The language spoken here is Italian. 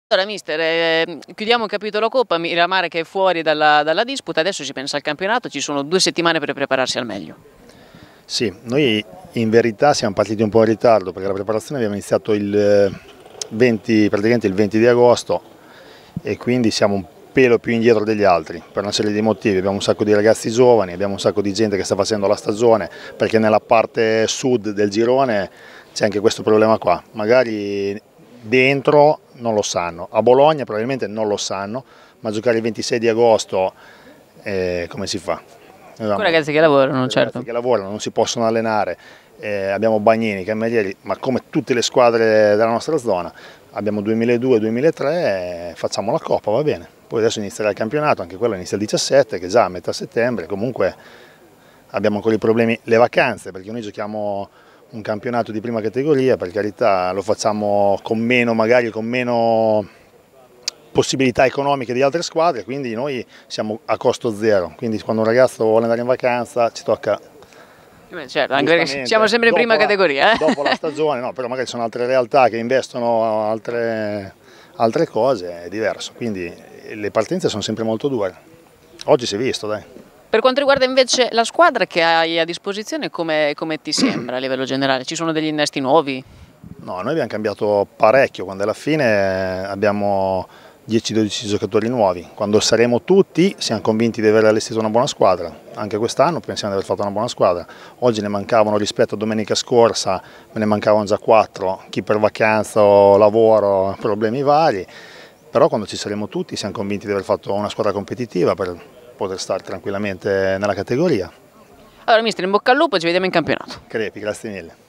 Allora mister, chiudiamo il capitolo Coppa, Miramare che è fuori dalla disputa, adesso si pensa al campionato, ci sono 2 settimane per prepararsi al meglio. Sì, noi in verità siamo partiti un po' in ritardo perché la preparazione abbiamo iniziato praticamente il 20 di agosto e quindi siamo un pelo più indietro degli altri per una serie di motivi. Abbiamo un sacco di ragazzi giovani, abbiamo un sacco di gente che sta facendo la stagione perché nella parte sud del girone c'è anche questo problema qua. Magari dentro non lo sanno, a Bologna probabilmente non lo sanno, ma giocare il 26 di agosto come si fa? Con ragazzi che lavorano, certo. Ragazzi che lavorano, non si possono allenare, abbiamo Bagnini, Camerieri, ma come tutte le squadre della nostra zona, abbiamo 2002-2003, facciamo la Coppa, va bene. Poi adesso inizierà il campionato, anche quello inizia il 17, che è già a metà settembre, comunque abbiamo ancora i problemi, le vacanze, perché noi giochiamo un campionato di prima categoria, per carità lo facciamo con meno, magari con meno possibilità economiche di altre squadre, quindi noi siamo a costo zero, quindi quando un ragazzo vuole andare in vacanza ci tocca. Certo, anche perché siamo sempre in prima categoria. Dopo la stagione, no, però magari sono altre realtà che investono altre cose, è diverso, quindi le partenze sono sempre molto dure. Oggi si è visto, dai. Per quanto riguarda invece la squadra che hai a disposizione, come ti sembra a livello generale? Ci sono degli innesti nuovi? No, noi abbiamo cambiato parecchio, quando alla fine abbiamo 10-12 giocatori nuovi. Quando saremo tutti siamo convinti di aver allestito una buona squadra, anche quest'anno pensiamo di aver fatto una buona squadra. Oggi ne mancavano rispetto a domenica scorsa, me ne mancavano già 4, chi per vacanza o lavoro, problemi vari, però quando ci saremo tutti siamo convinti di aver fatto una squadra competitiva per poter stare tranquillamente nella categoria. Allora mister, in bocca al lupo, ci vediamo in campionato. Crepi, grazie mille.